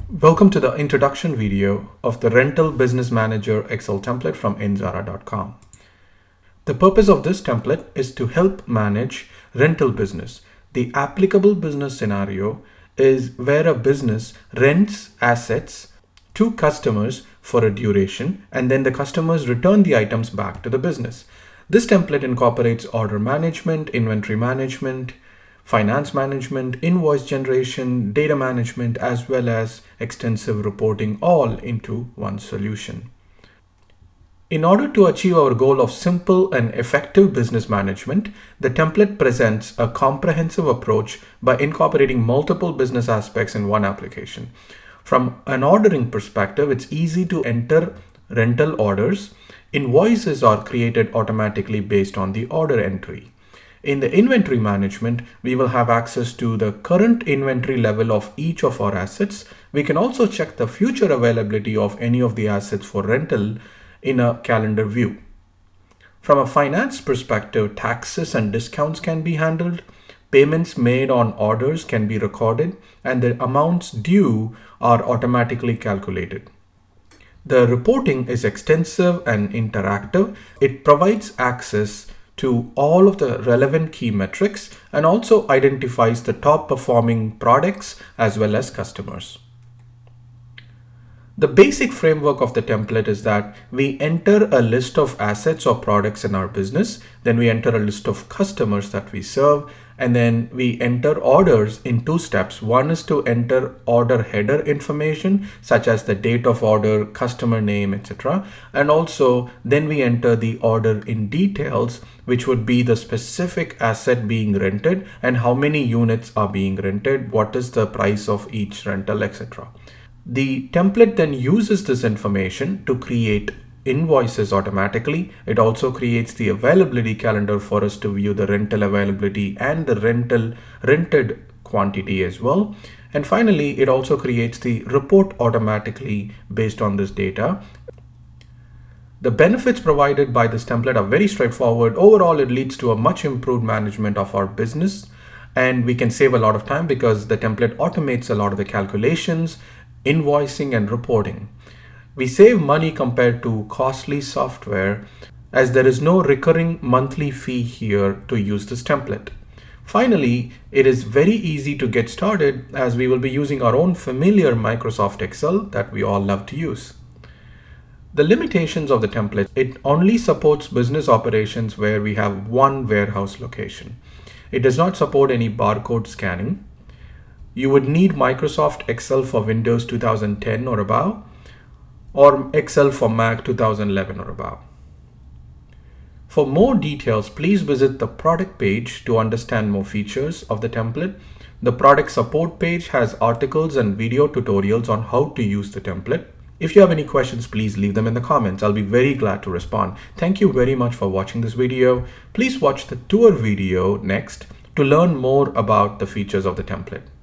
Welcome to the introduction video of the Rental Business Manager Excel template from Indzara.com. The purpose of this template is to help manage rental business. The applicable business scenario is where a business rents assets to customers for a duration, and then the customers return the items back to the business. This template incorporates order management, inventory management, finance management, invoice generation, data management, as well as extensive reporting all into one solution. In order to achieve our goal of simple and effective business management, the template presents a comprehensive approach by incorporating multiple business aspects in one application. From an ordering perspective, it's easy to enter rental orders. Invoices are created automatically based on the order entry. In the inventory management, we will have access to the current inventory level of each of our assets. We can also check the future availability of any of the assets for rental in a calendar view. From a finance perspective, taxes and discounts can be handled. Payments made on orders can be recorded, and the amounts due are automatically calculated. The reporting is extensive and interactive. It provides access to all of the relevant key metrics and also identifies the top performing products as well as customers. The basic framework of the template is that we enter a list of assets or products in our business, then we enter a list of customers that we serve, and then we enter orders in two steps. One is to enter order header information such as the date of order, customer name, etc. And also then we enter the order in details, which would be the specific asset being rented and how many units are being rented, what is the price of each rental, etc. The template then uses this information to create invoices automatically. It also creates the availability calendar for us to view the rental availability and the rented quantity as well. And finally, it also creates the report automatically based on this data. The benefits provided by this template are very straightforward. Overall, it leads to a much improved management of our business, and we can save a lot of time because the template automates a lot of the calculations, invoicing, and reporting. We save money compared to costly software as there is no recurring monthly fee here to use this template. Finally, it is very easy to get started as we will be using our own familiar Microsoft Excel that we all love to use. The limitations of the template: it only supports business operations where we have one warehouse location. It does not support any barcode scanning. You would need Microsoft Excel for Windows 2010 or above, or Excel for Mac 2011 or above. For more details, please visit the product page to understand more features of the template. The product support page has articles and video tutorials on how to use the template. If you have any questions, please leave them in the comments. I'll be very glad to respond. Thank you very much for watching this video. Please watch the tour video next to learn more about the features of the template.